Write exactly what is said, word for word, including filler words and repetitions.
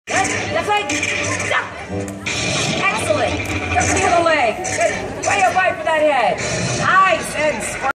Good. That's right. Stop. Excellent. Just the other leg. Good. Way up right for that head. Nice and